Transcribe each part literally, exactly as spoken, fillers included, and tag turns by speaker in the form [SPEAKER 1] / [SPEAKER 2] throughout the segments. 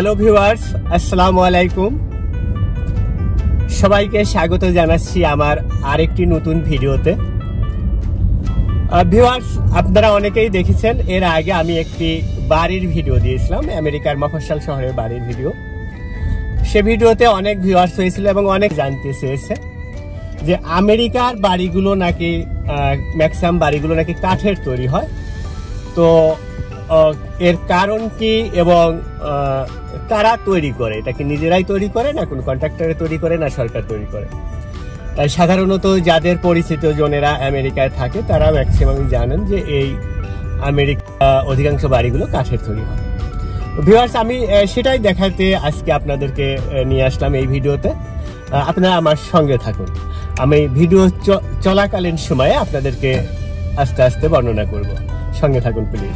[SPEAKER 1] Hello viewers, আসসালামু আলাইকুম। সবাইকে স্বাগত জানাচ্ছি আমার আরেকটি নতুন ভিডিওতে। ভিউয়ার্স, আপনারা অনেকেই দেখেছেন এর আগে আমি একটি বাড়ির ভিডিও দিয়েছিলাম, আমেরিকার মফস্বল শহরের বাড়ির ভিডিও। সে ভিডিওতে অনেক ভিউয়ার্স হয়েছিল এবং অনেক জানতে চেয়েছে যে আমেরিকার বাড়িগুলো নাকি ম্যাক্সিমাম বাড়িগুলো নাকি কাঠের তৈরি হয়। তো এর কারণ কি এবং কারা তৈরি করে, এটা কি নিজেরাই তৈরি করে না কোনো কন্ট্রাক্টরে তৈরি করে না সরকার তৈরি করে? সাধারণত যাদের পরিচিত জনেরা আমেরিকায় থাকে তারা ম্যাক্সিমামই জানেন যে এই আমেরিকা অধিকাংশ বাড়িগুলো কাঠের তৈরি হয়। ভিউয়ার্স, আমি সেটাই দেখাতে আজকে আপনাদেরকে নিয়ে আসলাম এই ভিডিওতে। আপনারা আমার সঙ্গে থাকুন, আমি ভিডিও চলাকালীন সময়ে আপনাদেরকে আস্তে আস্তে বর্ণনা করব। সঙ্গে থাকুন প্লিজ।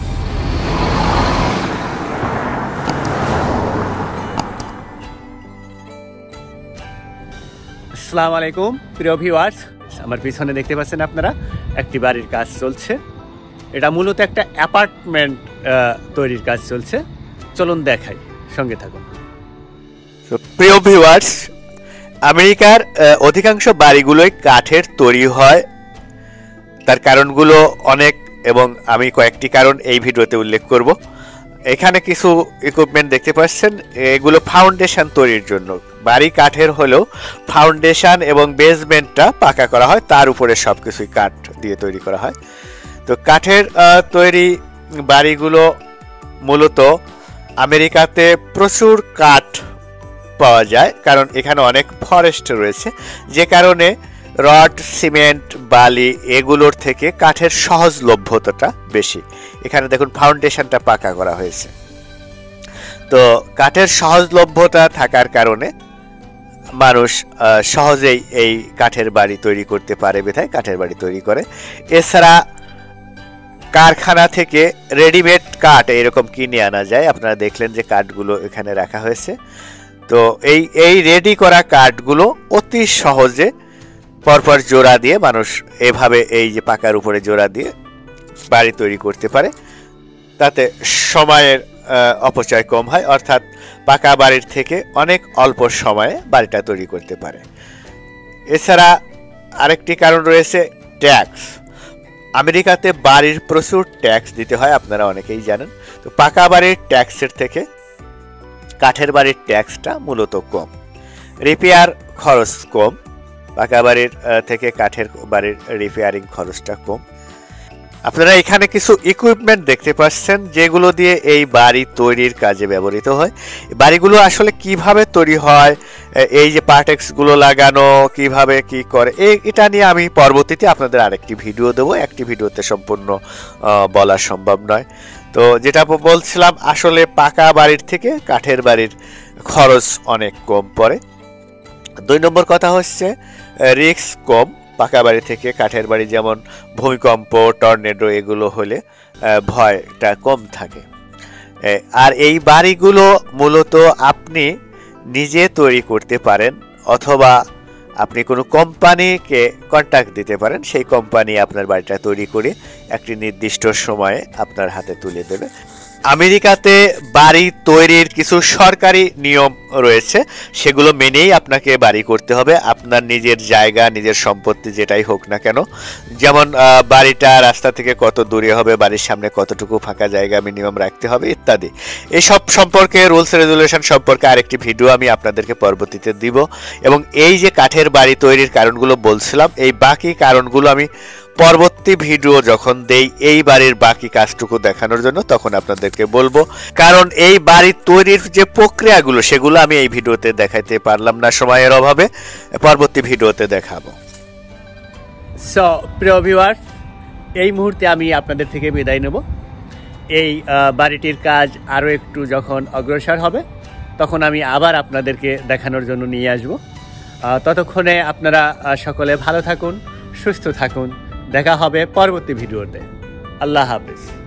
[SPEAKER 1] আসসালামু আলাইকুম প্রিয় ভিউয়ার্স, আমার পিছনে দেখতে পাচ্ছেন আপনারা একটি বাড়ির কাজ চলছে। এটা মূলত একটা অ্যাপার্টমেন্ট তৈরির কাজ চলছে। চলুন দেখাই, সঙ্গে থাকুন।
[SPEAKER 2] প্রিয় ভিউয়ার্স, আমেরিকার অধিকাংশ বাড়িগুলোই কাঠের তৈরি হয়। তার কারণগুলো অনেক এবং আমি কয়েকটি কারণ এই ভিডিওতে উল্লেখ করব। এখানে কিছু ইকুইপমেন্ট দেখতে পাচ্ছেন, এগুলো ফাউন্ডেশন তৈরির জন্য। বাড়ি কাঠের হলেও ফাউন্ডেশন এবং বেসমেন্টটা পাকা করা হয়, তার উপরে সব কিছুই কাঠ দিয়ে তৈরি করা হয়। তো কাঠের তৈরি বাড়িগুলো মূলত আমেরিকাতে প্রচুর কাঠ পাওয়া যায়, কারণ এখানে অনেক ফরেস্ট রয়েছে, যে কারণে রড, সিমেন্ট, বালি এগুলোর থেকে কাঠের সহজলভ্যতাটা বেশি। এখানে দেখুন ফাউন্ডেশনটা পাকা করা হয়েছে। তো কাঠের সহজলভ্যতা থাকার কারণে মানুষ সহজেই এই কাঠের বাড়ি তৈরি করতে পারে বিধায় কাঠের বাড়ি তৈরি করে। এছাড়া কারখানা থেকে রেডিমেড কাঠ এরকম কিনে আনা যায়। আপনারা দেখলেন যে কাঠগুলো এখানে রাখা হয়েছে। তো এই এই রেডি করা কাঠগুলো অতি সহজে পরপর জোড়া দিয়ে মানুষ এভাবে এই যে পাকার উপরে জোড়া দিয়ে বাড়ি তৈরি করতে পারে। তাতে সময়ের অপচয় কম হয়, অর্থাৎ পাকা বাড়ির থেকে অনেক অল্প সময়ে বাড়িটা তৈরি করতে পারে। এছাড়া আরেকটি কারণ রয়েছে ট্যাক্স। আমেরিকাতে বাড়ির প্রচুর ট্যাক্স দিতে হয়, আপনারা অনেকেই জানেন। তো পাকা বাড়ির ট্যাক্সের থেকে কাঠের বাড়ির ট্যাক্সটা মূলত কম, রিপেয়ার খরচ কম। পাকা বাড়ির থেকে কাঠের বাড়ির রিপেয়ারিং খরচটা কম। আপনারা এখানে কিছু ইকুইপমেন্ট দেখতে পাচ্ছেন যেগুলো দিয়ে এই বাড়ি তৈরির কাজে ব্যবহৃত হয়। বাড়িগুলো আসলে কিভাবে তৈরি হয়, এই যে পার্টেক্সগুলো লাগানো কিভাবে কি করে, এটা নিয়ে আমি পরবর্তীতে আপনাদের আরেকটি ভিডিও দেবো। একটি ভিডিওতে সম্পূর্ণ বলা সম্ভব নয়। তো যেটা বলছিলাম, আসলে পাকা বাড়ির থেকে কাঠের বাড়ির খরচ অনেক কম পড়ে। দুই নম্বর কথা হচ্ছে রিস্ক কম পাকা বাড়ি থেকে কাঠের বাড়ি, যেমন ভূমিকম্প, টর্নেডো এগুলো হলে ভয়টা কম থাকে। আর এই বাড়িগুলো মূলত আপনি নিজে তৈরি করতে পারেন অথবা আপনি কোনো কোম্পানিকে কন্ট্যাক্ট দিতে পারেন, সেই কোম্পানি আপনার বাড়িটা তৈরি করে একটি নির্দিষ্ট সময়ে আপনার হাতে তুলে দেবে। আমেরিকাতে বাড়ি তৈরির কিছু সরকারি নিয়ম রয়েছে, সেগুলো মেনেই আপনাকে বাড়ি করতে হবে। আপনার নিজের জায়গা, নিজের সম্পত্তি যেটাই হোক না কেন, যেমন বাড়িটা রাস্তা থেকে কত দূরে হবে, বাড়ির সামনে কতটুকু ফাঁকা জায়গা মিনিমাম রাখতে হবে ইত্যাদি। এসব সম্পর্কে রুলস রেগুলেশন সম্পর্কে আরেকটি ভিডিও আমি আপনাদেরকে পরবর্তীতে দিব। এবং এই যে কাঠের বাড়ি তৈরির কারণগুলো বলছিলাম, এই বাকি কারণগুলো আমি পরবর্তী ভিডিও যখন দেই এই বাড়ির বাকি কাজটুকু দেখানোর জন্য, তখন আপনাদেরকে বলবো। কারণ এই বাড়ি তৈরির যে প্রক্রিয়াগুলো সেগুলো আমি এই ভিডিওতে দেখাইতে পারলাম না সময়ের অভাবে, পরবর্তী ভিডিওতে দেখাবো।
[SPEAKER 1] সো প্রিয় ভিউয়ার্স, এই মুহূর্তে আমি আপনাদের থেকে বিদায় নেব। এই বাড়িটির কাজ আরও একটু যখন অগ্রসর হবে তখন আমি আবার আপনাদেরকে দেখানোর জন্য নিয়ে আসব। ততক্ষণে আপনারা সকলে ভালো থাকুন, সুস্থ থাকুন। দেখা হবে পরবর্তী ভিডিওতে। আল্লাহ হাফেজ।